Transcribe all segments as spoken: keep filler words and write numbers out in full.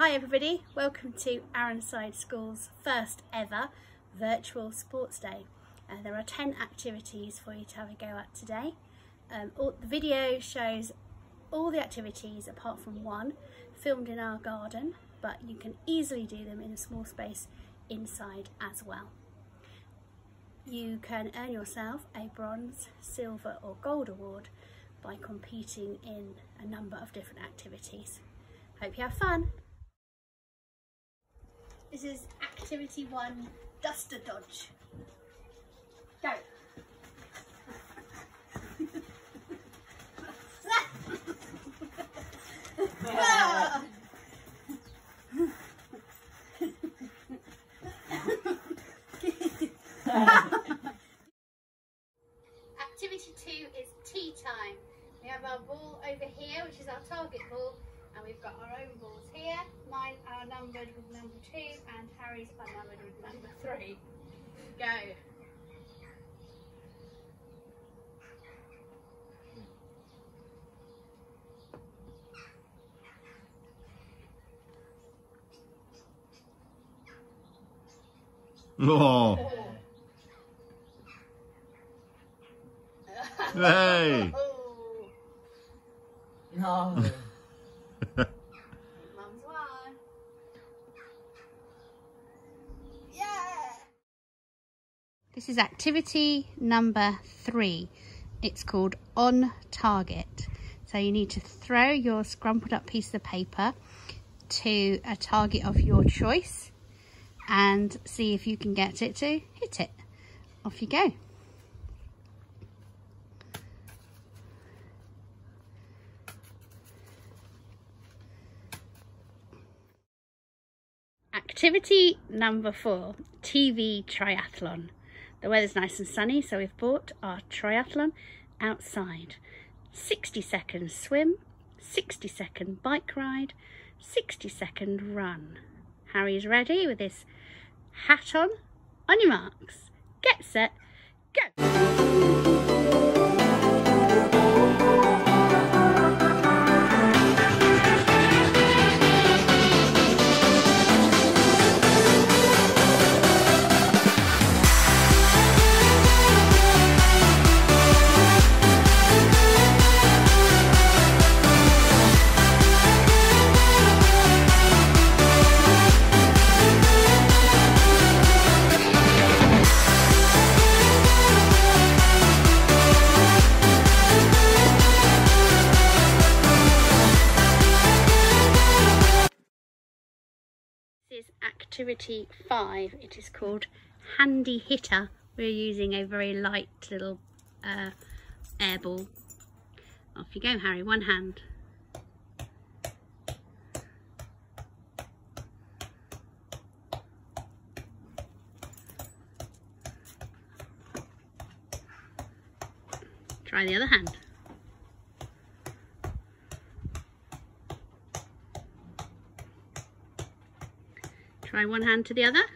Hi everybody, welcome to Aronside School's first ever virtual sports day. Uh, there are ten activities for you to have a go at today. Um, all, the video shows all the activities apart from one, filmed in our garden, but you can easily do them in a small space inside as well. You can earn yourself a bronze, silver or gold award by competing in a number of different activities. Hope you have fun! This is activity one, duster dodge. Go! Activity two is tea time. We have our ball over here, which is our target ball, and we've got our own balls here. Mine are numbered with number two and Harry's are numbered with number three. Go! Oh. Hey. No. Mum's one. Yeah. This is activity number three. It's called On Target. So you need to throw your scrumpled up piece of paper to a target of your choice and see if you can get it to hit it. Off you go. Activity number four, T V triathlon. The weather's nice and sunny, so we've bought our triathlon outside. sixty second swim, sixty second bike ride, sixty second run. Harry's ready with his hat on. On your marks, get set, go! This is activity five. It is called Handy Hitter. We're using a very light little uh, air ball. Off you go, Harry, one hand. Try the other hand. Try one hand to the other.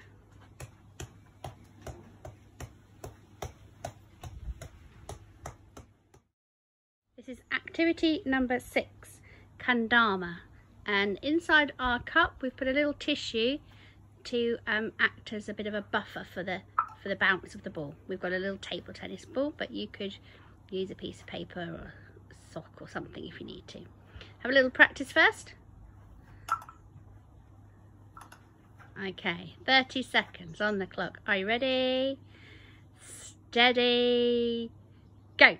This is activity number six, Kendama. And inside our cup we've put a little tissue to um, act as a bit of a buffer for the for the bounce of the ball. We've got a little table tennis ball, but you could use a piece of paper or a sock or something if you need to. Have a little practice first. Okay, thirty seconds on the clock. Are you ready? Steady, go.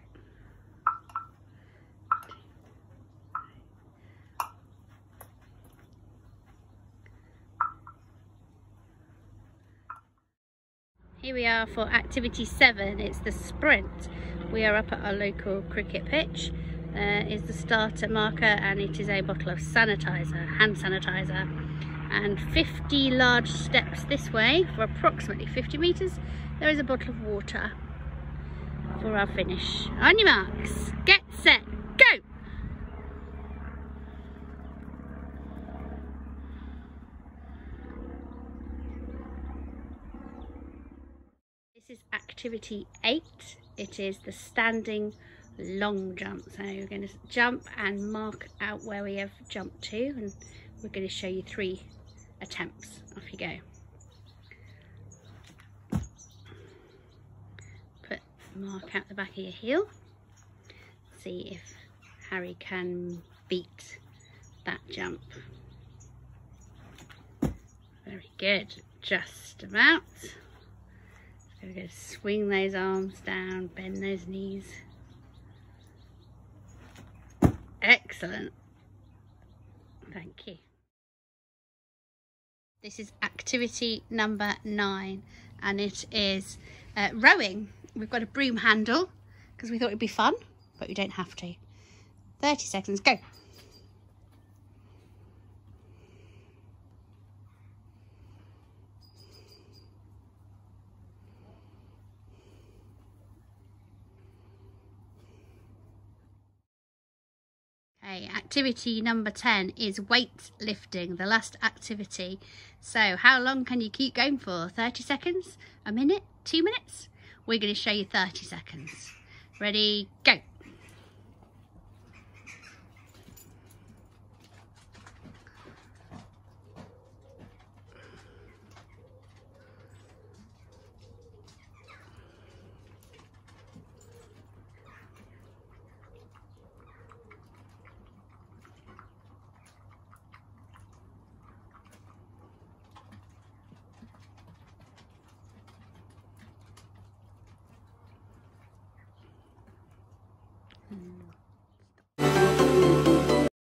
Here we are for activity seven. It's the sprint. We are up at our local cricket pitch. There is the starter marker and it is a bottle of sanitizer, hand sanitizer. And fifty large steps this way for approximately fifty metres. There is a bottle of water for our finish. On your marks, get set, go! This is activity eight. It is the standing long jump. So we're going to jump and mark out where we have jumped to and we're going to show you three attempts. Off you go. Put mark out the back of your heel. See if Harry can beat that jump. Very good, just about. So we're going to swing those arms down, bend those knees. Excellent. Thank you. This is activity number nine, and it is uh, rowing. We've got a broom handle because we thought it'd be fun, but we don't have to. thirty seconds, go. Okay, activity number ten is weight lifting, the last activity. So how long can you keep going for? thirty seconds? A minute? Two minutes? We're going to show you thirty seconds. Ready, go.